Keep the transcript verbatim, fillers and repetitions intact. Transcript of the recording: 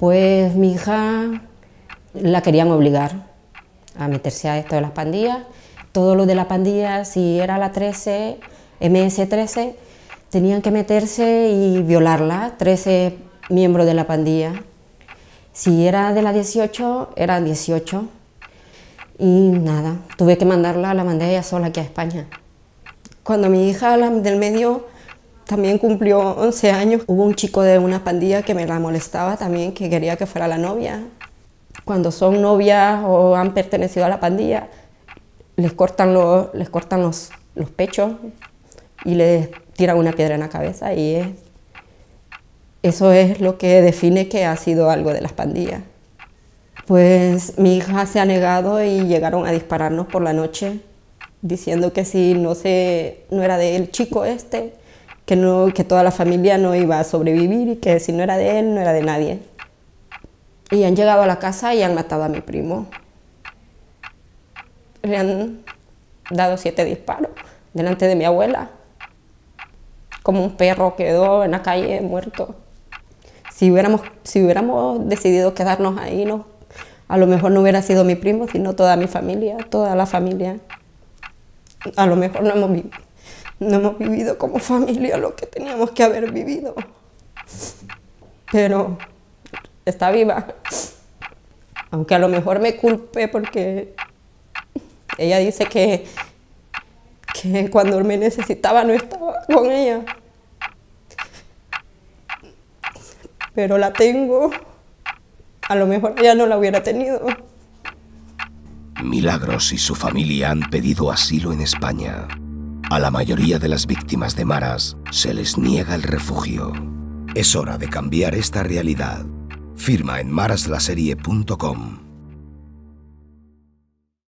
Pues mi hija la querían obligar a meterse a esto de las pandillas. Todo lo de la pandilla, si era la trece, eme ese trece, tenían que meterse y violarla, trece miembros de la pandilla. Si era de la dieciocho, eran dieciocho. Y nada, tuve que mandarla, la mandé ella sola aquí a España. Cuando mi hija, la del medio, también cumplió once años, hubo un chico de una pandilla que me la molestaba también, que quería que fuera la novia. Cuando son novias o han pertenecido a la pandilla, les cortan, los, les cortan los, los pechos y les tiran una piedra en la cabeza, y es, eso es lo que define que ha sido algo de las pandillas. Pues mi hija se ha negado y llegaron a dispararnos por la noche, diciendo que si no, se, no era del chico este, que, no, que toda la familia no iba a sobrevivir, y que si no era de él, no era de nadie. Y han llegado a la casa y han matado a mi primo. Le han dado siete disparos delante de mi abuela. Como un perro quedó en la calle muerto. Si hubiéramos, si hubiéramos decidido quedarnos ahí, no, a lo mejor no hubiera sido mi primo, sino toda mi familia, toda la familia. A lo mejor no hemos, vi no hemos vivido como familia lo que teníamos que haber vivido. Pero está viva. Aunque a lo mejor me culpe porque ella dice que, que cuando me necesitaba no estaba con ella. Pero la tengo. A lo mejor ella no la hubiera tenido. Milagros y su familia han pedido asilo en España. A la mayoría de las víctimas de maras se les niega el refugio. Es hora de cambiar esta realidad. Firma en maras la serie punto com.